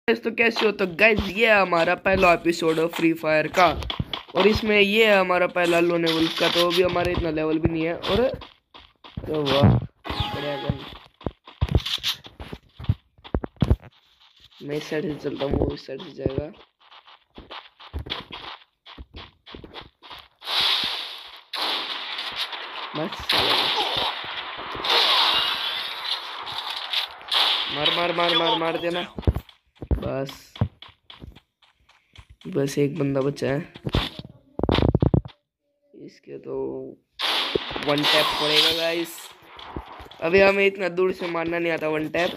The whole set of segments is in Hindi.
तो कैसे हो? तो गाइज ये है हमारा पहला एपिसोड है फ्री फायर का, और इसमें ये है हमारा पहला लोने वुल्फ का। तो अभी हमारे इतना लेवल भी नहीं है। और तो वाह बढ़िया गन। मैं इस साइड से चलता हूँ, वो इस साइड से जाएगा। बस मार मार मार मार मार देना। बस एक बंदा बचा है। इसके तो वन टैप पड़ेगा गाइस। अभी हमें इतना दूर से मारना नहीं आता वन टैप।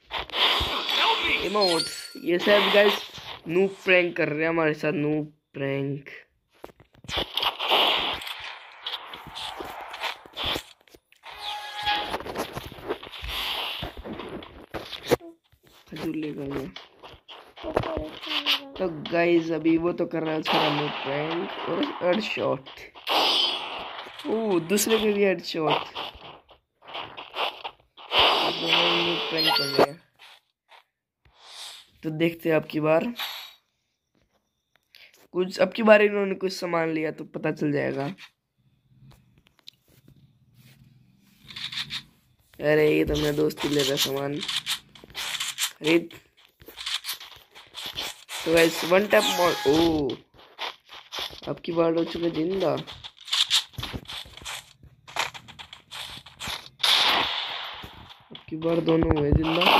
इमोट ये सब गाइस नूब प्रैंक कर रहे हैं हमारे साथ। Noob prank. खजूर लेगा ये। तो गाइस अभी वो तो कर रहा है उसका नूब प्रैंक और हेड शॉट। ओह दूसरे के भी हेड शॉट। प्रैंक कर रहे हैं। तो देखते हैं अब की बार इन्होंने कुछ सामान लिया तो पता चल जाएगा। अरे ये तो मेरा दोस्त ही ले रहा सामान खरीद। तो guys one tap mall. Oh अब की बार हो चुका जिंदा। अब की बार दोनों हुए जिंदा।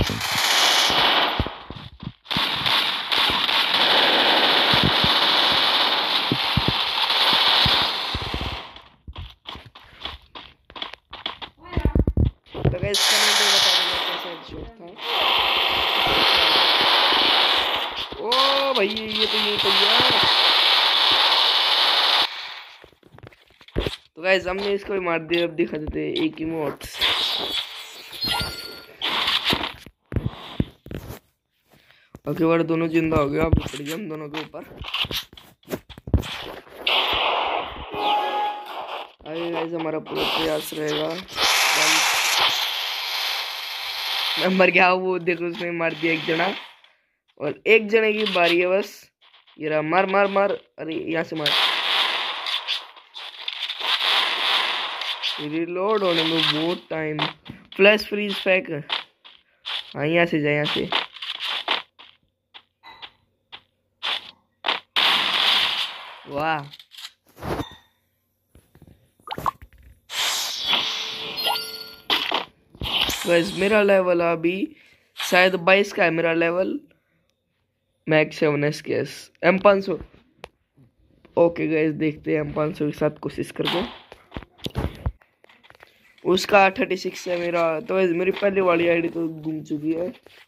तो गाइस कमेंट में बता देना कैसा हेडशॉट था। ओ भाई ये तो यार। तो गाइस हमने इसको भी मार दिया। अब दिखा देते एक इमोट। ओके बार दोनों जिंदा हो गया। अब पड़ गया हम दोनों के ऊपर। आगे गाइस हमारा पूरा प्रयास रहेगा। मैं मर गया। वो देखो उसने मार दिया एक जना, और एक जने की बारी है बस। ये रहा। मार मार मार। अरे यहाँ से मार। रिलोड होने में बहुत टाइम। फ्लैश फ्रीज फेंक। हाँ यहाँ से जाए, यहाँ से। वाह गाइस मेरा लेवल अभी शायद 22 का है मेरा लेवल। मैक्स 7 के M500। ओके गाइस देखते हैं M500 के साथ कोशिश करके। उसका 36 है मेरा। तो मेरी पहली वाली आईडी तो घूम चुकी है।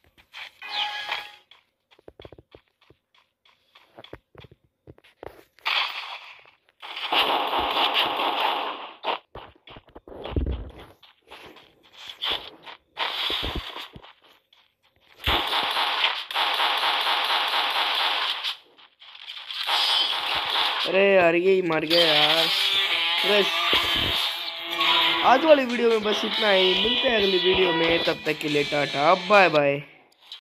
अरे यार ये ही मर गया यार। बस आज वाली वीडियो में बस इतना ही। मिलते हैं अगली वीडियो में। तब तक के लिए टाटा बाय बाय।